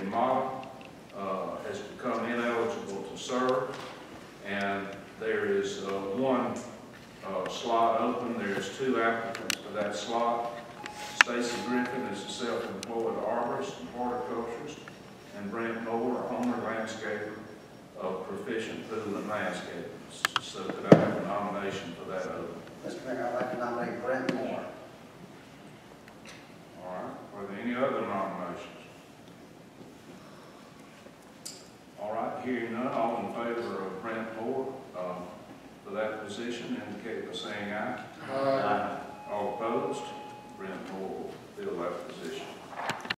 Mata has become ineligible to serve, and there is one slot open. There's 2 applicants for that slot. Stacy Griffin is a self-employed arborist and horticulturist, and Brent Moore, a owner landscaper of proficient pool and landscaping. So could I have a nomination for that open? Mr. Mayor, I'd like to nominate Brent Moore. All right. Are there any other nominations? All right. Hearing none, all in favor of Brent Moore for that position indicate by saying aye. Aye. All opposed? Brent Moore will fill that position.